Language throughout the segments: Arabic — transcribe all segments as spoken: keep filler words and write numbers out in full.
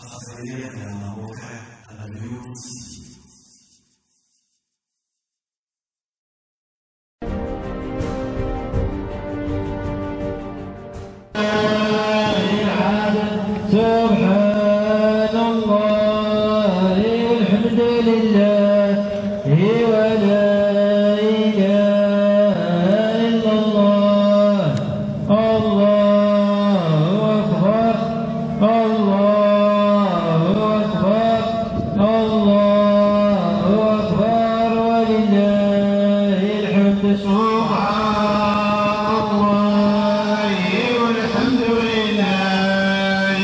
خير لنا موقع اليوم سي سبحان الله والحمد لله ولا إله إلا الله الله أكبر الله أكبر الله أكبر ولله الحمد سبحان الله والحمد لله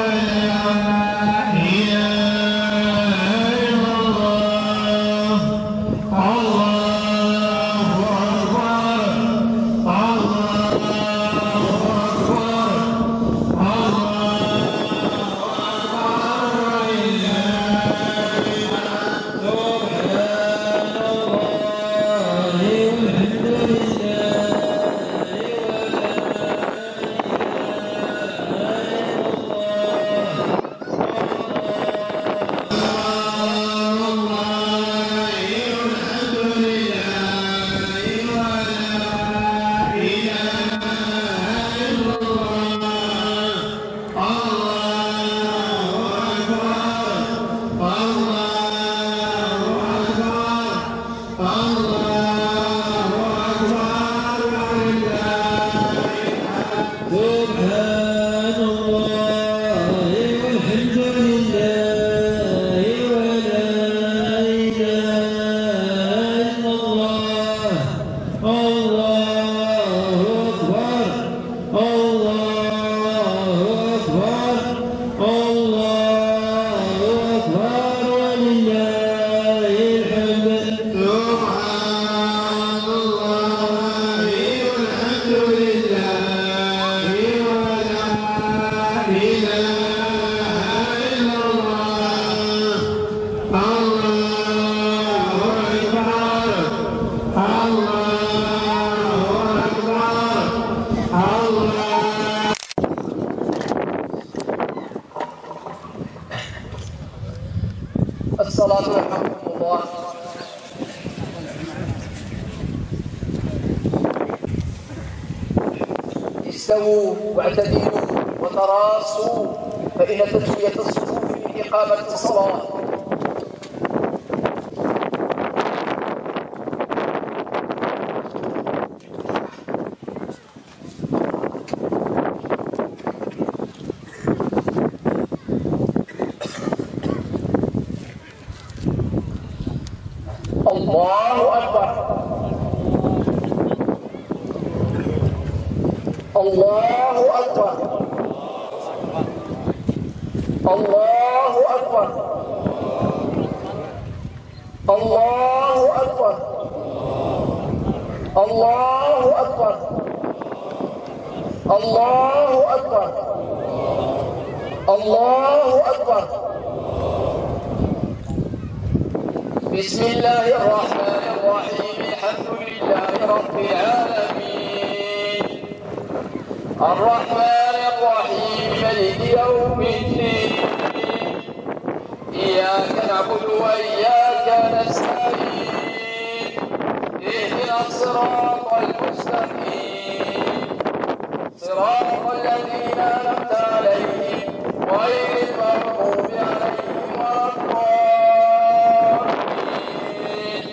الصلاة يرحمكم الله. استووا واعتدلوا وتراصوا فإن تسوية الصفوف من إقامة الصلاة. الله أكبر الله أكبر الله أكبر الله أكبر الله أكبر الله أكبر الله أكبر. بسم الله الرحمن الرحيم. الحمد لله رب العالمين الرحمن الرحيم مالك يوم الدين إياك نعبد وإياك نستعين اهدنا الصراط المستقيم صراط الذين أنعمت عليهم غير المغضوب عليهم ولا الضالين.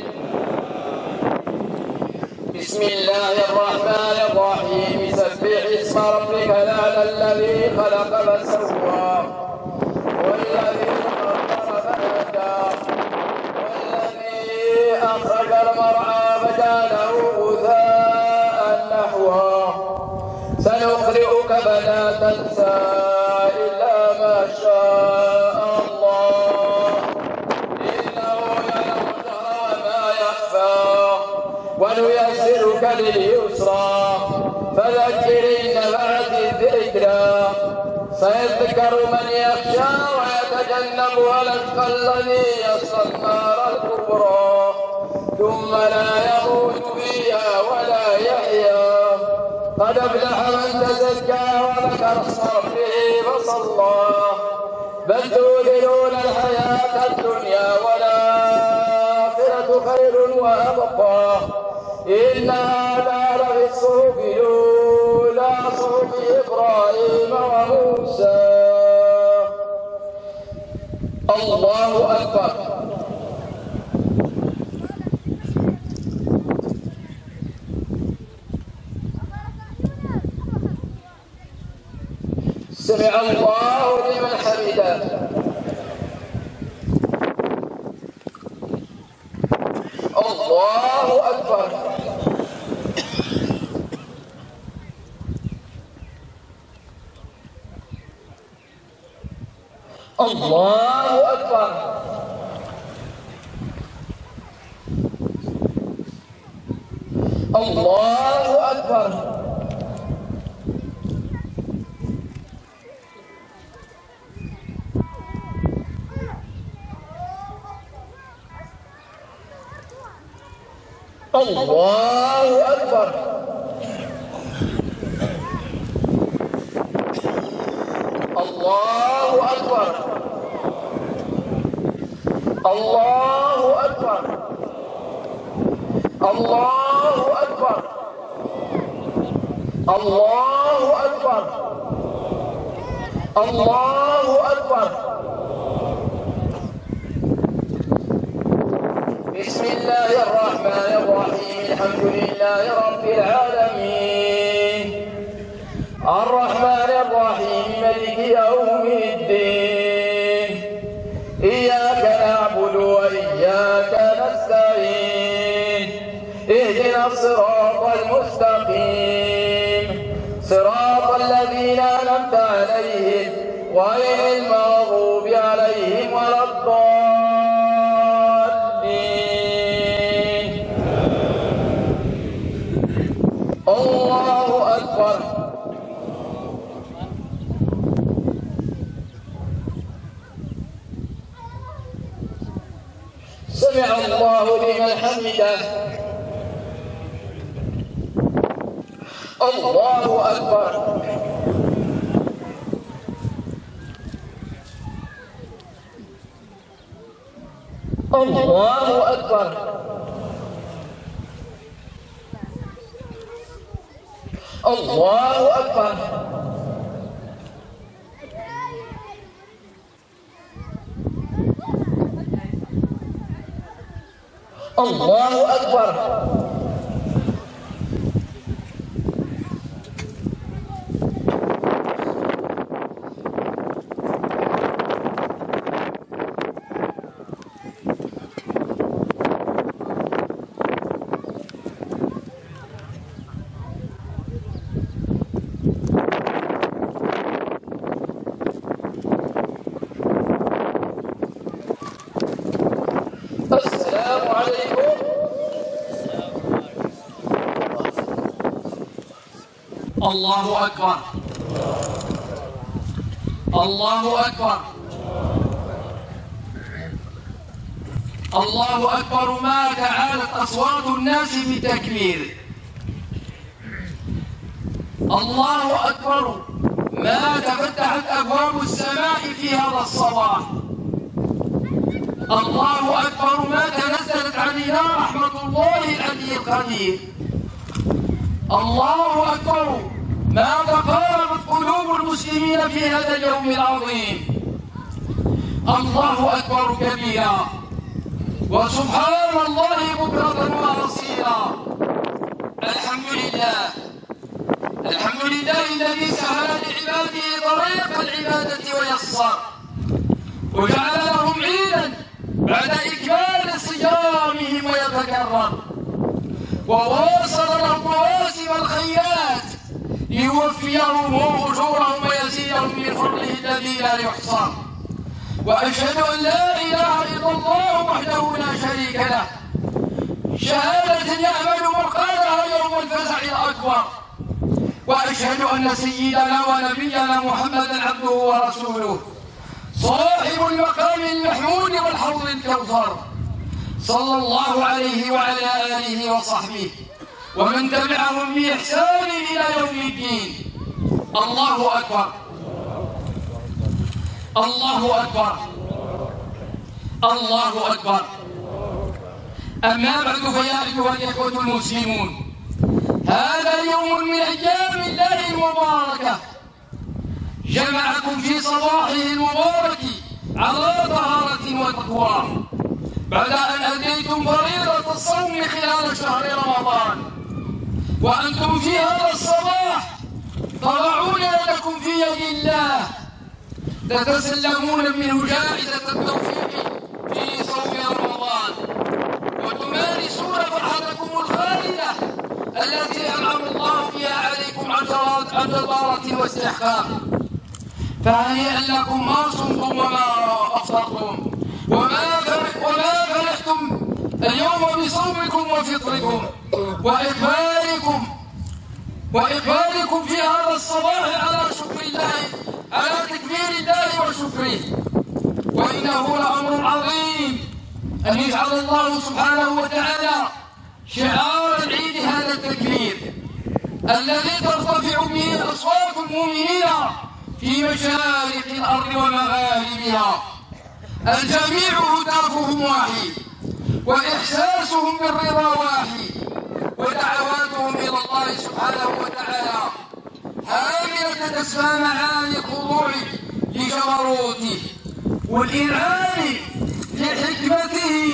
بسم الله الرحمن الرحيم. سبح اسم ربك الأعلى الذي خلق فسوى والذي قدر فهدى والذي أخرج المرعى فجعله غثاء نحوا سنقرئك فلا تنسى إلا ما شاء الله إنه يعلم الجهر وما يخفى ونيسرك لليسرى فذكر إن نفعت الذكرى سيذكر من يخشى ويتجنبها الأشقى الذي يصلى النار الكبرى ثم لا يموت فيها ولا يحيا قد أفلح من تزكى وذكر اسم ربه فصلى بل تؤثرون الحياة الدنيا والآخرة خير وأبقى إن هذا لفي الصحف الأولى صحف إبراهيم وموسى. الله أكبر. سمع الله لمن حمده. الله أكبر. الله أكبر. الله أكبر. الله أكبر. الله أكبر. الله أكبر. الله أكبر. الله أكبر. الله أكبر. بسم الله الرحمن الرحيم الحمد لله رب العالمين الرحمن الرحيم مالك يوم الدين إياك نعبد وإياك نستعين اهدنا الصراط المستقيم صراط الذين أنعمت عليهم غير المغضوب عليهم ولا الضالين. الله أكبر. سمع الله لمن حمده. الله أكبر. الله أكبر. الله أكبر. الله أكبر. السلام عليكم. الله أكبر. الله أكبر. الله أكبر ما تعالت أصوات الناس بالتكبير. الله أكبر ما تفتحت أبواب السماء في هذا الصباح. الله أكبر ما تنزلت علينا رحمة الله العلي القدير. الله أكبر ما تقاربت قلوب المسلمين في هذا اليوم العظيم. الله أكبر كبيرا وسبحان الله بكرة وأصيلا. الحمد لله. الحمد لله الذي سهل لعباده طريق العبادة ويسر وجعل لهم عيدا بعد إكمال صيامهم ويتكرر وواصل لهم مواسم الخيرات ليوفيهم أجورهم ويزيدهم من فضله الذي لا يحصى. وأشهد أن لا إله إلا الله وحده لا شريك له شهادة يأمل مقالها يوم الفزع الأكبر. وأشهد أن سيدنا ونبينا محمدا عبده ورسوله صاحب المقام المحمود والحوض الكوثر صلى الله عليه وعلى آله وصحبه ومن تبعهم بإحسان إلى يوم الدين. الله أكبر. الله أكبر الله أكبر. أما بعد فيا أيها الإخوة المسلمون، هذا يوم من أيام الله المباركة جمعكم في صباحه المبارك على طهارة وتقوى، بعد أن أديتم فريضة الصوم خلال شهر رمضان، وأنتم في هذا الصباح تضعون يدكم في يد الله تتسلمون منه جائزة التوفيق في صوم رمضان، وتمارسون فرحتكم الخالدة التي أنعم الله بها عليكم عن جدارة واستحقاق. فهنيئا لكم ما صمتم وما أفطرتم وما وما فرحتم اليوم بصومكم وفطركم وإقبالكم وإقبالكم في هذا الصباح على شكر الله، على تكبير الله وشكره. وإنه لأمر عظيم أن يجعل الله سبحانه وتعالى شعار العيد هذا التكبير الذي ترتفع به أصوات المؤمنين في مشارق الأرض ومغاربها. الجميع هتافهم واحد وإحساسهم بالرضا واحد، ودعواتهم إلى الله سبحانه وتعالى حاملة تسمى معاني الخضوع لجبروته والإنعام لحكمته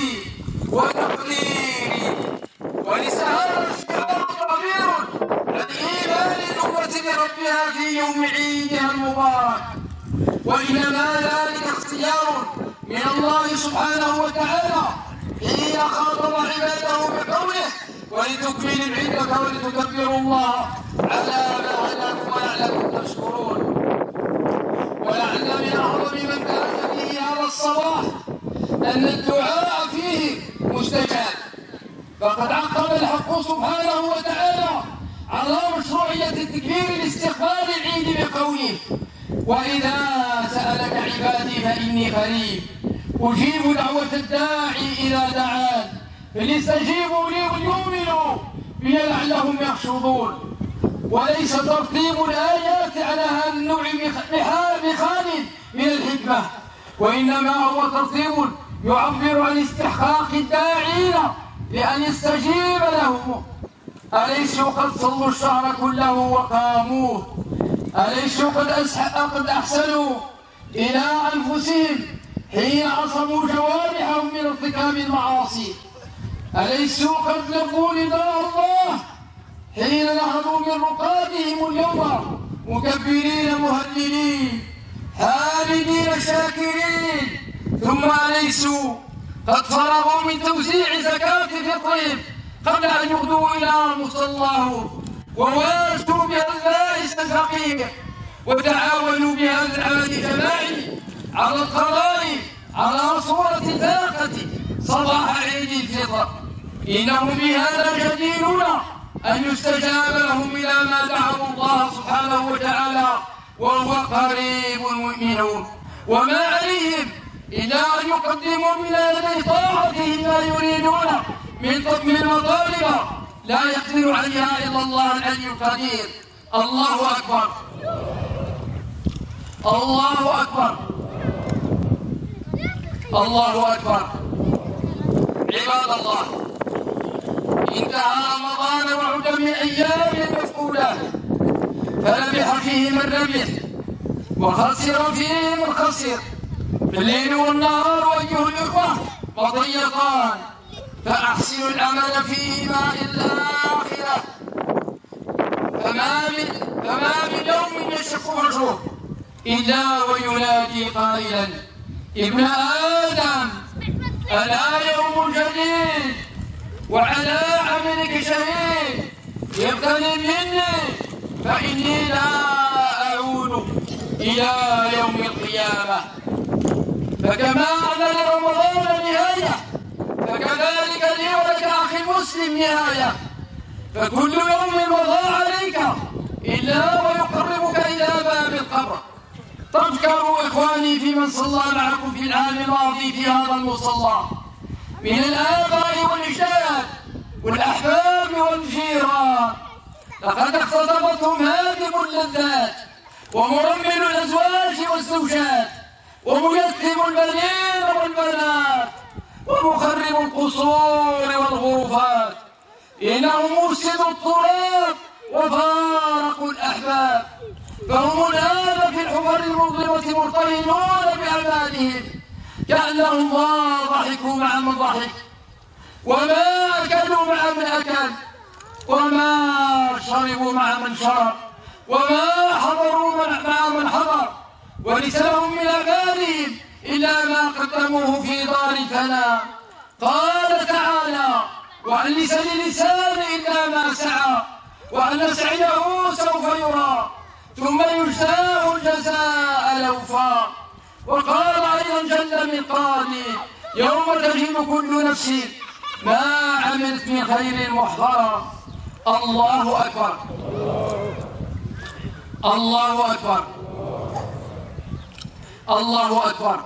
وتقديره، ولسهر شعار كبير عن إيمان الأمة بربها في يوم عيدها المبارك. وإنما ذلك اختيار من الله سبحانه وتعالى حين خاطب عباده بقوله ولتكملوا العدة ولتكبروا الله على ما هداكم ولعلكم تشكرون. ولعل من أعظم من كان فيه هذا الصباح أن الدعاء فيه مستجاب، فقد عقب الحق سبحانه وتعالى على مشروعية التكبير لاستقبال العيد بقوله وإذا سألك عبادي فإني قريب أجيب دعوة الداعي إذا دعان فليستجيبوا لي وليؤمنوا بي لعلهم يرشدون. وليس ترتيب الآيات على هذا النوع بخال من الحكمة، وإنما هو ترتيب يعبر عن استحقاق الداعين لأن يستجيب لهم. أليسوا قد صلوا الشهر كله وقاموه؟ أليسوا قد, قد أحسنوا إلى أنفسهم حين عصموا جوارحهم من ارتكاب المعاصي؟ أليسوا قد لبوا نداء الله حين نهضوا من رقادهم اليوم مكبرين مهللين حامدين شاكرين؟ ثم أليسوا قد فرغوا من توزيع زكاة فطرهم قبل أن يغدوا إلى مصلاهم وواسوا بها البائس الفقير وتعاونوا بهذا العمل الجماعي على القضاء على صورة الفاقة صباح عيد الفطر؟ إنهم بهذا جديرون أن يستجاب لهم إلى ما دعوا الله سبحانه وتعالى وهو قريب المؤمنون، وما عليهم إلا أن يقدموا من يدي طاعتهم ما يريدون من مطالب لا يقدر عليها إلا الله العلي القدير. الله أكبر الله أكبر الله أكبر. عباد الله، انتهى رمضان وعد من أيام مفقودة، فربح فيه من ربح وخسر فيه من خسر. الليل والنهار أيها الإخوة مضيقان، فأحسنوا العمل فيهما إلا الآخرة. فما من فما من يوم يشق وجهه إلا وينادي قائلا ابن آدم ألا يوم جديد وعلى عملك شهيد، اغتنم مني فإني لا أعود إلى يوم القيامة. فكما أن لرمضان نهاية فكذلك لي ولك أخي المسلم نهاية، فكل يوم مضى عليك إلا ويقربك إلى باب القبر. تذكروا إخواني في من صلى معكم في العام الماضي في هذا المصلى من الآباء والأجداد والأحباب والجيران، لقد اختطفتهم هادم اللذات ومرمل الأزواج والزوجات وميتم البنين والبنات ومخرب القصور والغرفات. إنهم مفسدوا التراب وفارقوا الأحباب، فهم الآن في الحفر المظلمة مرتهنون بأعمالهم كأنهم ما ضحكوا مع من ضحك، وما أكلوا مع من أكل، وما شربوا مع من شرب، وما حضروا مع من حضر، وليس لهم من أعمالهم إلا ما قدموه في دار الفناء. قال تعالى: وأن ليس للإنسان إلا ما سعى وأن سعيه سوف يرى ثم يجزاه الجزاء الأوفى. وقال أيضا جل من قائل: يوم تجد كل نفس ما عملت من خير محضرا. الله أكبر، الله أكبر، الله أكبر.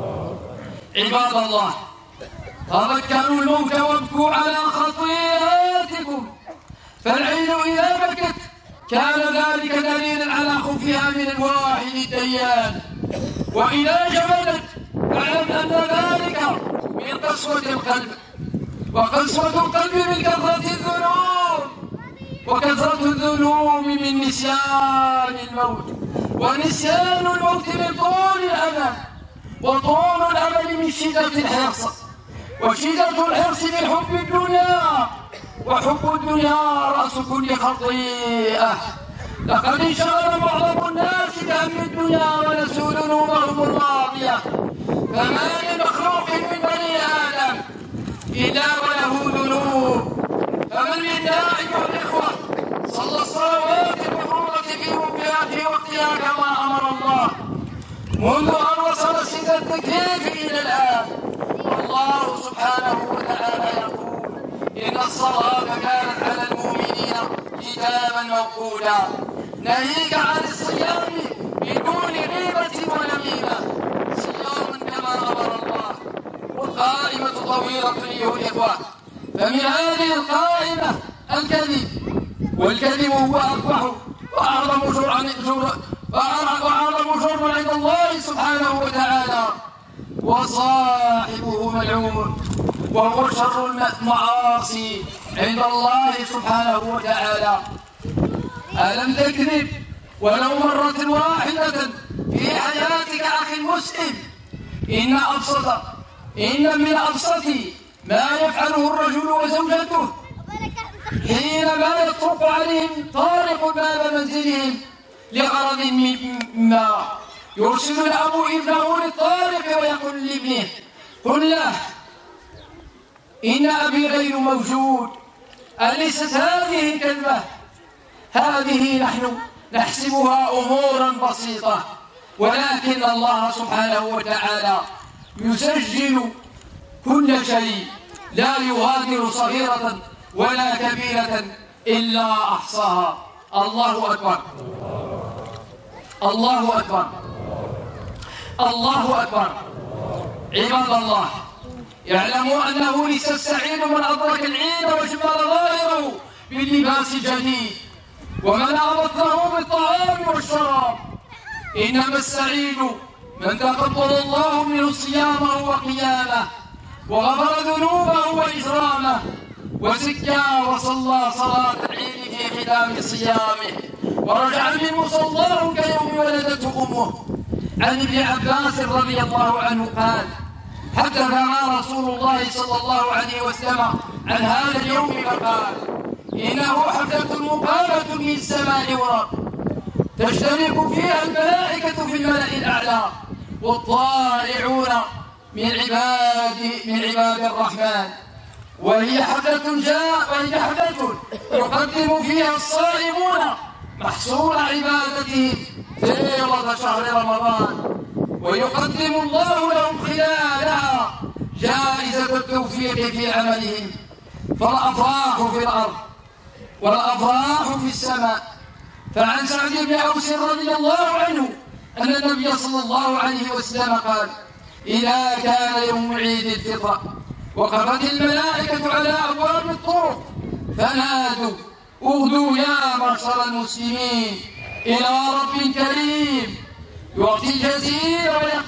عباد الله، تذكروا الموت وابكوا على خطيئاتكم، فالعين إذا بكت كان ذلك دليلا على خوفها من الواحد الديان، وإذا جمدت فاعلم أن ذلك من قسوة القلب، وقسوة القلب من كثرة الذنوب، وكثرة الذنوب من نسيان الموت، ونسيان الموت من طول الأمل، وطول الأمل من شدة الحرص، وشدة الحرص من حب الدنيا، وحب الدنيا رأس كل خطيئة. لقد انشغل معظم الناس بهم الدنيا ونسوا ذنوبهم الماضية، فما لمخلوق من بني آدم إلا وله ذنوب. فمن منا أيها الإخوة صلى الصلوات المفروضة في وقتها في وقتها كما أمر الله منذ أن وصل سن التكليف إلى الآن؟ والله سبحانه وتعالى يقول: إن الصلاة كانت على المؤمنين كتابا موقوتا. ناهيك عن الصيام بدون غيبة ونميمة، صياما كما أمر الله. والقائمة طويلة أيها الإخوة، فمن هذه القائمة الكذب، والكذب هو أقبح وأعظم جرم وأعظم جرم عند الله سبحانه وتعالى، وصاحبه ملعون، وهو شر المعاصي عند الله سبحانه وتعالى. ألم تكذب ولو مرة واحدة في حياتك أخي المسلم؟ إن أبسط إن من أبسط ما يفعله الرجل وزوجته حينما يطرق عليهم طارق باب منزلهم لغرض ما، يرسل الأب ابنه للطارق ويقول لابنه: قل له إن أبي غير موجود. أليست هذه كلمة؟ هذه نحن نحسبها أمورا بسيطة، ولكن الله سبحانه وتعالى يسجل كل شيء، لا يغادر صغيرة ولا كبيرة إلا أحصاها. الله أكبر، الله أكبر، الله أكبر. عباد الله، اعلموا أنه ليس السعيد من أدرك العيد وشمل ظاهره باللباس الجديد وملأ بطنه بالطعام والشراب، إنما السعيد من تقبل الله منه صيامه وقيامه، وغفر ذنوبه وإجرامه، وزكى وصلى صلاة العيد في ختام صيامه، ورجع من مصلاه كيوم ولدته أمه. عن ابن عباس رضي الله عنه قال: حدثنا رسول الله صلى الله عليه وسلم عن هذا اليوم فقال: إنه حفلة مقامة من سماء ورب، تشترك فيها الملائكة في الملأ الأعلى والطائعون من عباد من عباد الرحمن، وهي حفلة جاء وهي حفلة يقدم فيها الصائمون محصول عبادتهم طيلة شهر رمضان، ويقدم الله لهم خلالها جائزة التوفيق في عملهم، فالأفراح في الأرض والأفراح في السماء. فعن سعد بن أوس رضي الله عنه أن النبي صلى الله عليه وسلم قال: إذا كان يوم عيد الفطر وقفت الملائكة على أبواب الطرق فنادوا: اغدوا يا معشر المسلمين إلى رب كريم يعطي الجزيل ويقبل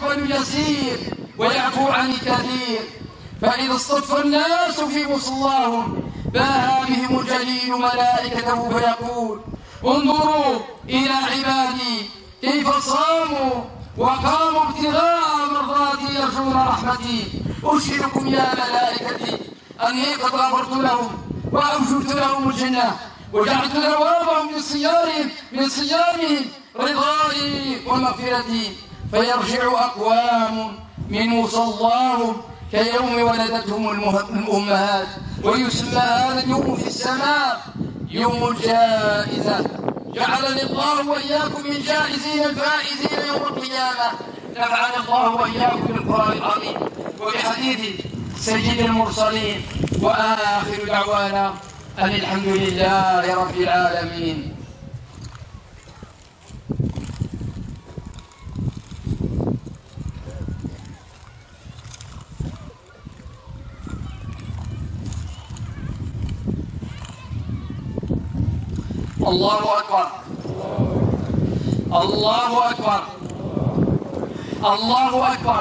يقبل اليسير ويعفو عن الكثير. فإذا اصطف الناس في مصلاهم باهى بهم الجليل ملائكته فيقول انظروا إلى عبادي كيف صاموا وقاموا ابتغاء مرضاتي يرجون رحمتي. أشهدكم يا ملائكتي أني قد غفرت لهم وأوجبت لهم الجنة وجعلت ثوابهم من صيامهم من صيامهم رضائي ومغفرتي. فيرجع أقوام من مصلاهم كيوم ولدتهم الأمهات، ويسمى هذا اليوم في السماء يوم الجائزة. جعلني الله وإياكم من جائزين الفائزين يوم القيامة. نفعني الله وإياكم بالقرآن العظيم وبحديث سيد المرسلين. وآخر دعوانا أن الحمد لله رب العالمين. الله أكبر الله أكبر الله أكبر.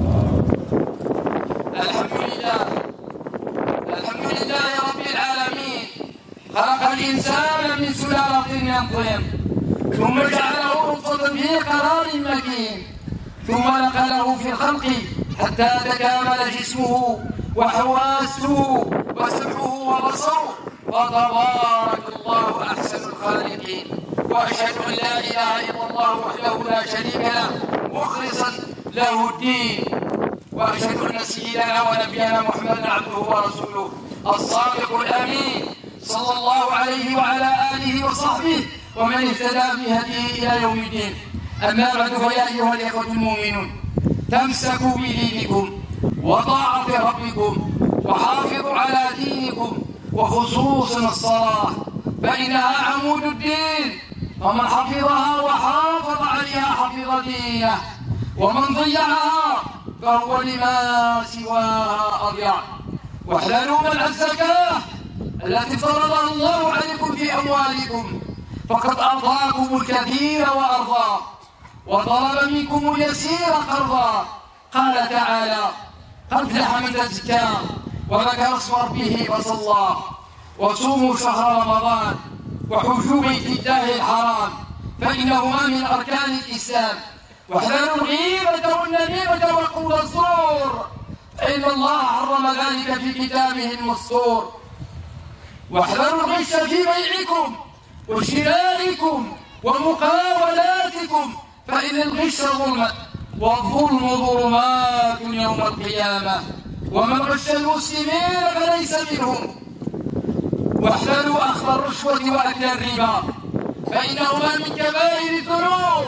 الحمد لله الحمد لله رب العالمين. خلق الإنسان من سلالة من طين ثم جعله نطفة في قرار مكين ثم نقله في الخلق حتى تكامل جسمه وحواسه وسمعه وبصره. فتبارك الله أحسن الخالقين. وأشهد أن لا إله إلا الله وحده لا شريك له مخلصا له الدين. وأشهد أن سيدنا ونبينا محمدا عبده ورسوله الصادق الأمين صلى الله عليه وعلى آله وصحبه ومن اهتدى بهديه إلى يوم الدين. أما بعد فيا أيها الإخوة المؤمنون تمسكوا بدينكم وطاعة ربكم وحافظوا على دينكم وخصوصا الصلاة فإنها عمود الدين. ومن حفظها وحافظ عليها حفظ دينه ومن ضيعها فهو لما سواها أضيع. واحذروا منع الزكاة التي فرضها الله عليكم في أموالكم فقد أعطاكم الكثير وأرضى وطلب منكم اليسير قرضا. قال تعالى قد أفلح من تزكى وذكر اسم ربه فصلى. وصوموا شهر رمضان وحجوا بيت الله الحرام فإنهما من أركان الإسلام. واحذروا الغيبة والنميمة وقول الزور فإن الله حرم ذلك في كتابه المسطور. واحذروا الغش في بيعكم وشرائكم ومقاولاتكم فإن الغش ظلم والظلم ظلمات يوم القيامة ومن غش المسلمين فليس منهم. واحذروا أخذ الرشوة وأكل الربا فإنهما من كبائر الذنوب.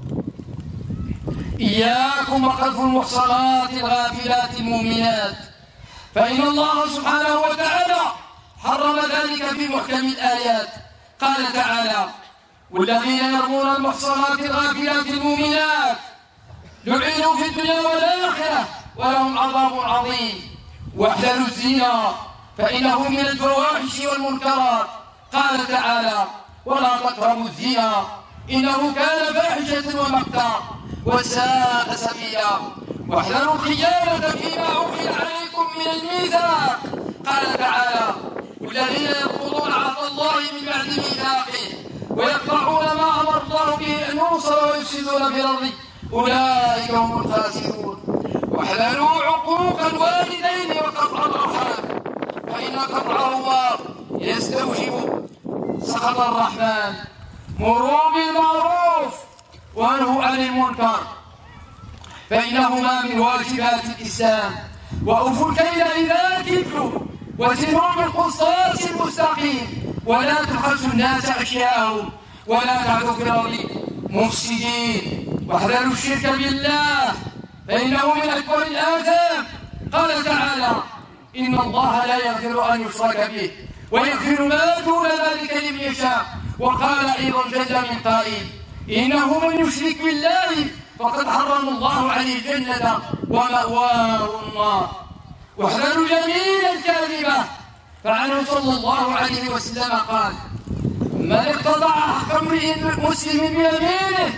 إياكم وقذف المحصنات الغافلات المؤمنات فإن الله سبحانه وتعالى حرم ذلك في محكم الآيات. قال تعالى والذين يرمون المحصنات الغافلات المؤمنات لعنوا في الدنيا والآخرة ولهم عذاب عظيم. واحذروا الزنا فإنه من الفواحش والمنكرات. قال تعالى ولا تقربوا الزنا إنه كان فاحشة ومقتا وساء سبيلا. واحذروا الخيانة فيما أوحي عليكم من الميثاق. قال تعالى والذين ينقضون عهد الله من بعد ميثاقه ويقطعون ما أمر الله به أن يوصل ويفسدون في الأرض أولئك هم الخاسرون. واحذروا عقوق الوالدين وقطع الأرحام فإن قطعهما يستوجب سخط الرحمن. مروا بالمعروف وانهوا عن المنكر فإنهما من واجبات الإسلام. وأوفوا الكيل إذا كلتم وزنوا بالقسطاس المستقيم ولا تبخسوا الناس أشياءهم ولا تعثوا في الأرض مفسدين. واحذروا الشرك بالله فإنه من أكبر الآثام. قال تعالى إن الله لا يغفر أن يشرك به ويغفر ما دون ذلك لمن يشاء. وقال أيضا جل من قائل إنه من يشرك بالله فقد حرم الله عليه الجنة ومأواه النار. واحذروا اليمين الكاذبة فعنه صلى الله عليه وسلم قال من اقتطع حق امرئ مسلم بيمينه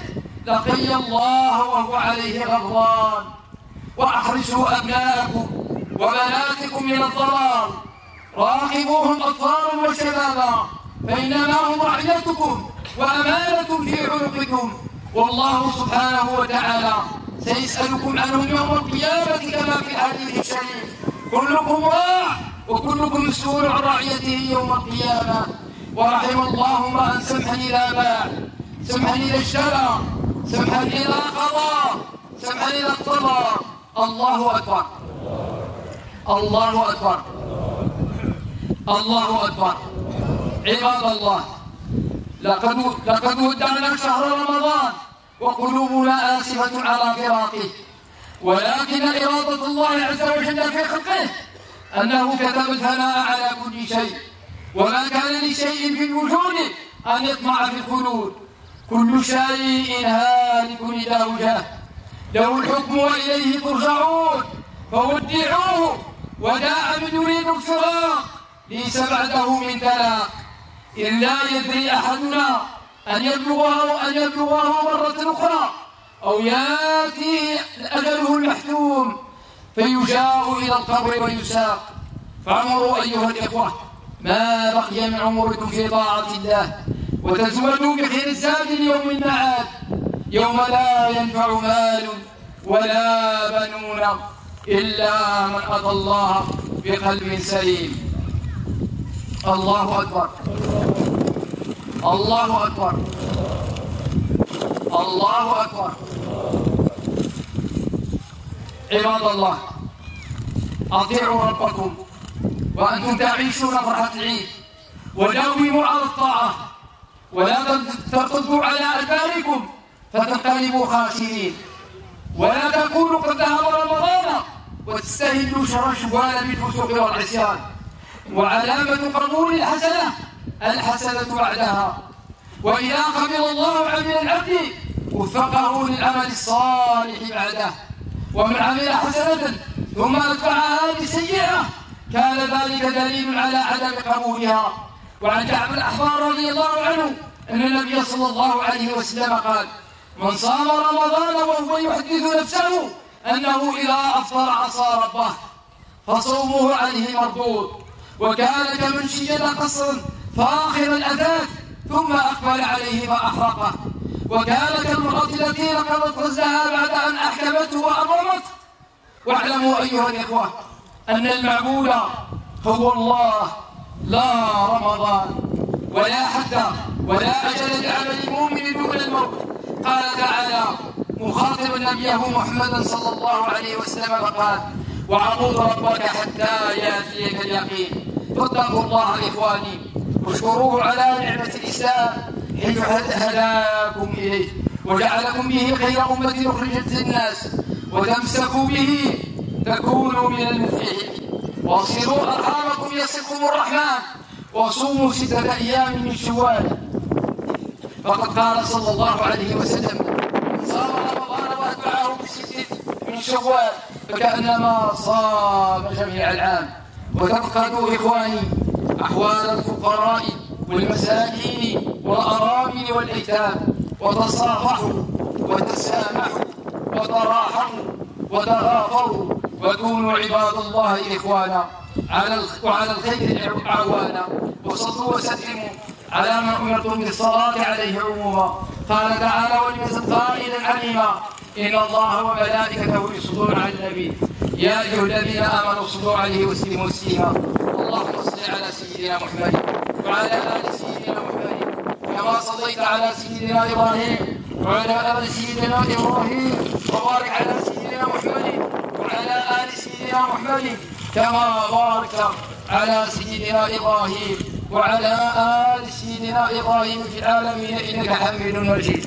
لقي الله وهو عليه غضبان. وأحرسوا أبناءكم وبناتكم من الضلال، راقبوهم أطفالا وشبابا، فإنما هم رعيتكم وأمانة في عنقكم، والله سبحانه وتعالى سيسألكم عنهم يوم القيامة كما في الحديث الشريف: كلكم راع وكلكم مسؤول عن رعيته يوم القيامة. ورحم الله امرأ سمحا إذا باع، سمحا إذا اشترى، سمحا إذا قضى، سمحا إذا اقتضى. الله أكبر، الله أكبر، الله أكبر. عباد الله، لقد لقد ودعنا شهر رمضان وقلوبنا آسفة على فراقه، ولكن إرادة الله عز وجل في خلقه أنه كتب الثناء على كل شيء، وما كان لشيء في الوجود أن يطمع في الخلود. كل شيء هالك إلى وجهه، له الحكم وإليه ترجعون، فودعوه وداع من يريد الفراق، ليس بعده من تلاق. إذ لا يدري أحدنا أن يبلغه أن يبلغه مرة أخرى، أو يأتي أجله المحتوم فيجاء إلى القبر ويساق. فاعمروا أيها الإخوة ما بقي من عمركم في طاعة الله، وتزودوا بخير الزاد ليوم المعاد، يوم لا ينفع مال ولا بنون إلا من أتى الله بقلب سليم. الله أكبر، الله أكبر، الله أكبر. عباد الله، أطيعوا ربكم وأنتم تعيشون فرحة العيد، وداوموا على الطاعة، ولا ترتدوا على أدباركم فتنقلبوا خاسرين، ولا تكونوا قد ذهب رمضان وتستهلوا شر شوال بالفسوق والعصيان. وعلامة قبول الحسنة الحسنة بعدها. وإذا قبل الله عمل العبد وفقه للعمل الصالح بعده، ومن عمل حسنة ثم أتبعها بسيئة كان ذلك دليل على عدم قبولها. وعن كعب الأحبار رضي الله عنه أن النبي صلى الله عليه وسلم قال: من صام رمضان وهو يحدث نفسه أنه إذا أفطر عصى ربه فصومه عليه مردود. وكان كمن شيد قصرا فاخر الأثاث ثم أقبل عليه فأحرقه. وكان كالمرأة التي نقضت غزلها بعد أن أحكمته وأضرمته. واعلموا أيها الإخوة أن المعبود هو الله، لا رمضان ولا حتى ولا أجل لعمل المؤمن دون الموت. قال تعالى مخاطبا نبيه محمدا صلى الله عليه وسلم فقال: واعبد ربك حتى يأتيك اليقين. فاتقوا الله إخواني واشكروه على نعمة الإسلام حيث هداكم إليه وجعلكم به خير أمة أخرجت للناس، وتمسكوا به تكونوا من المفلحين. واصلوا أرحامكم يصلكم الرحمن، وصوموا ستة أيام من شوال. فقد قال صلى الله عليه وسلم: من صام رمضان وأتبعه بستة من شوال فكأنما صام جميع العام. وتفقدوا إخواني أحوال الفقراء والمساكين والأرامل والأيتام، وتصافحوا وتسامحوا وتراحموا وتغافروا، وكونوا عباد الله إخوانا على وعلى الخير أعوانا. وصلوا وسلموا على من أمرتم بالصلاة عليه عموما. قال تعالى وليس قائلا عليما: إن الله وملائكته يصلون على النبي يا أيها الذين آمنوا صلوا عليه وسلموا تسليما. اللهم صل على سيدنا محمد وعلى آل سيدنا محمد كما صليت على سيدنا إبراهيم وعلى آل سيدنا إبراهيم، وبارك على سيدنا محمد وعلى آل سيدنا محمد كما باركت على سيدنا إبراهيم وعلى آل سيدنا إبراهيم في العالمين إنك حميد مجيد.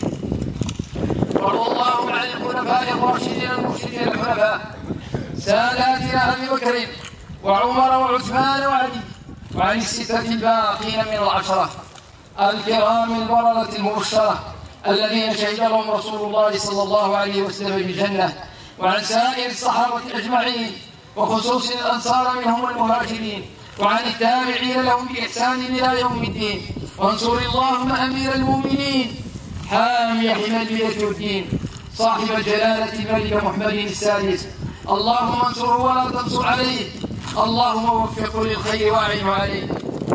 وارض اللهم عن الخلفاء الراشدين المرشدين الحنفاء ساداتنا أبي بكر وعمر وعثمان وعلي، وعن الستة الباقين من العشرة الكرام البررة المبشرة الذين شهد لهم رسول الله صلى الله عليه وسلم بالجنة، وعن سائر الصحابة أجمعين وخصوص الأنصار منهم المهاجرين، وعن التابعين لهم بإحسان إلى يوم الدين. وانصر اللهم أمير المؤمنين حامي حمى الملة والدين صاحب جلالة الملك محمد السادس، اللهم انصره ولا تنصر عليه، اللهم وفقه للخير واعن عليه،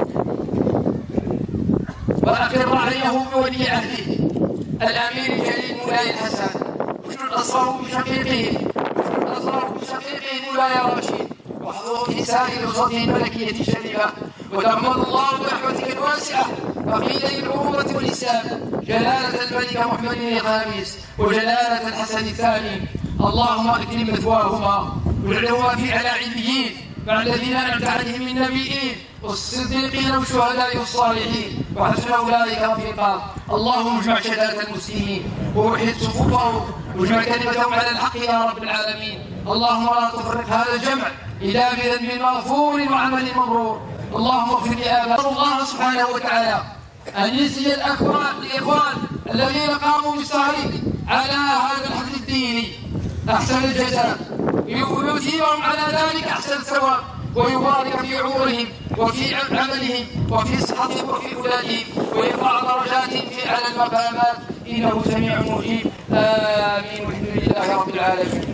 وأقر رعيه بولي عهده الأمير الجليل مولاي الحسن، واشدد أسراره بشقيقه واشدد أسراره بشقيقه مولاي رشيد، واحضره في سائر أسرته الملكية الشريفة، وتغمد الله برحمتك الواسعة فقيدي العروبة والإسلام جلالة الملك محمد الخامس وجلالة الحسن الثاني، اللهم اكرم مثواهما واجعلهما في اعلى عليين مع الذين انعمت عليهم من النبيين والصديقين والشهداء والصالحين وحسن اولئك رفيقا، اللهم اجمع شتات المسلمين ووحد صفوفهم واجمع كلمتهم على الحق يا رب العالمين، اللهم لا تفرق هذا الجمع الا بذنب مغفور وعمل مبرور، اللهم اغفر لآبائنا. الله سبحانه وتعالى أن يجزي الأكبر الإخوان الذين قاموا بالسهر على هذا الحفل الديني أحسن الجزاء، ويثيبهم على ذلك أحسن الثواب، ويبارك في عمرهم وفي عملهم وفي صحتهم وفي أولادهم، ويرفع درجاتهم في أعلى المقامات، إنه سميع مجيب. آمين والحمد لله رب العالمين.